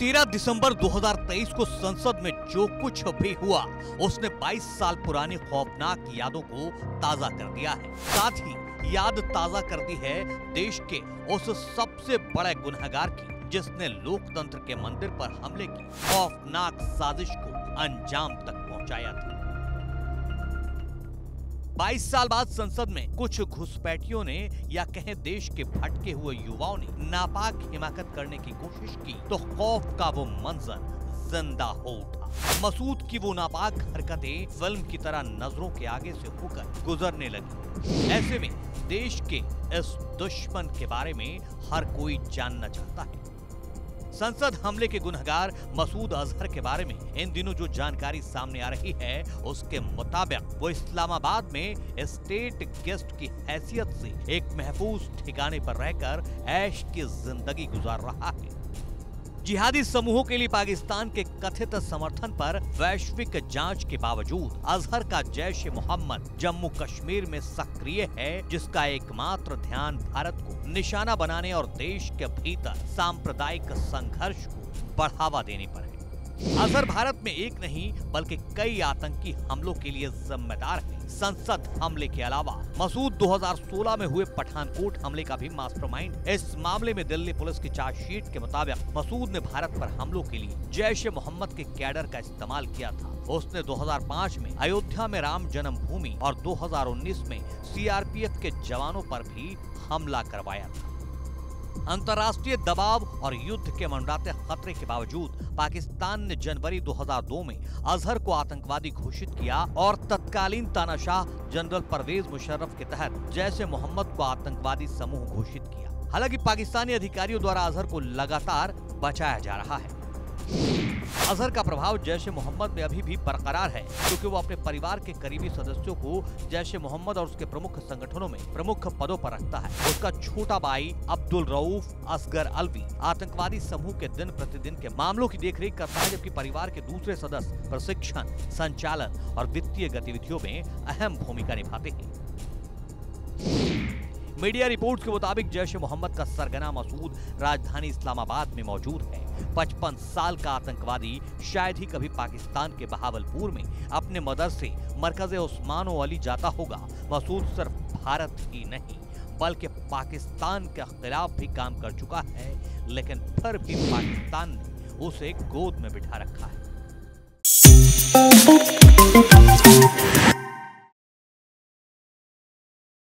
13 दिसंबर 2023 को संसद में जो कुछ भी हुआ उसने 22 साल पुरानी खौफनाक यादों को ताजा कर दिया है। साथ ही याद ताजा कर दी है देश के उस सबसे बड़े गुनहगार की जिसने लोकतंत्र के मंदिर पर हमले की खौफनाक साजिश को अंजाम तक पहुंचाया था। 22 साल बाद संसद में कुछ घुसपैठियों ने या कहें देश के भटके हुए युवाओं ने नापाक हिमाकत करने की कोशिश की तो खौफ का वो मंजर जिंदा हो उठा। मसूद की वो नापाक हरकतें फिल्म की तरह नजरों के आगे से होकर गुजरने लगी। ऐसे में देश के इस दुश्मन के बारे में हर कोई जानना चाहता है। संसद हमले के गुनहगार मसूद अजहर के बारे में इन दिनों जो जानकारी सामने आ रही है उसके मुताबिक वो इस्लामाबाद में स्टेट गेस्ट की हैसियत से एक महफूज ठिकाने पर रहकर ऐश की जिंदगी गुजार रहा है। जिहादी समूहों के लिए पाकिस्तान के कथित समर्थन पर वैश्विक जांच के बावजूद अजहर का जैश ए मोहम्मद जम्मू कश्मीर में सक्रिय है, जिसका एकमात्र ध्यान भारत को निशाना बनाने और देश के भीतर सांप्रदायिक संघर्ष को बढ़ावा देने पर है। अजहर भारत में एक नहीं बल्कि कई आतंकी हमलों के लिए जिम्मेदार है। संसद हमले के अलावा मसूद 2016 में हुए पठानकोट हमले का भी मास्टरमाइंड। इस मामले में दिल्ली पुलिस की चार्जशीट के मुताबिक मसूद ने भारत पर हमलों के लिए जैश ए मोहम्मद के कैडर का इस्तेमाल किया था। उसने 2005 में अयोध्या में राम जन्मभूमि और 2019 में सीआरपीएफ के जवानों पर भी हमला करवाया था। अंतर्राष्ट्रीय दबाव और युद्ध के मंडराते खतरे के बावजूद पाकिस्तान ने जनवरी 2002 में अजहर को आतंकवादी घोषित किया और तत्कालीन तानाशाह जनरल परवेज मुशर्रफ के तहत जैश ए मोहम्मद को आतंकवादी समूह घोषित किया। हालांकि पाकिस्तानी अधिकारियों द्वारा अजहर को लगातार बचाया जा रहा है। अजहर का प्रभाव जैश ए मोहम्मद में अभी भी बरकरार है, क्योंकि वो अपने परिवार के करीबी सदस्यों को जैश ए मोहम्मद और उसके प्रमुख संगठनों में प्रमुख पदों पर रखता है। उसका छोटा भाई अब्दुल रऊफ असगर अलवी आतंकवादी समूह के दिन प्रतिदिन के मामलों की देखरेख करता है, जबकि परिवार के दूसरे सदस्य प्रशिक्षण, संचालन और वित्तीय गतिविधियों में अहम भूमिका निभाते हैं। मीडिया रिपोर्ट्स के मुताबिक जैश ए मोहम्मद का सरगना मसूद राजधानी इस्लामाबाद में मौजूद है। 55 साल का आतंकवादी शायद ही कभी पाकिस्तान के बहावलपुर में अपने मदरसे मरकज उस्मान अली जाता होगा। मसूद सिर्फ भारत ही नहीं बल्कि पाकिस्तान के खिलाफ भी काम कर चुका है, लेकिन फिर भी पाकिस्तान ने उसे गोद में बिठा रखा है।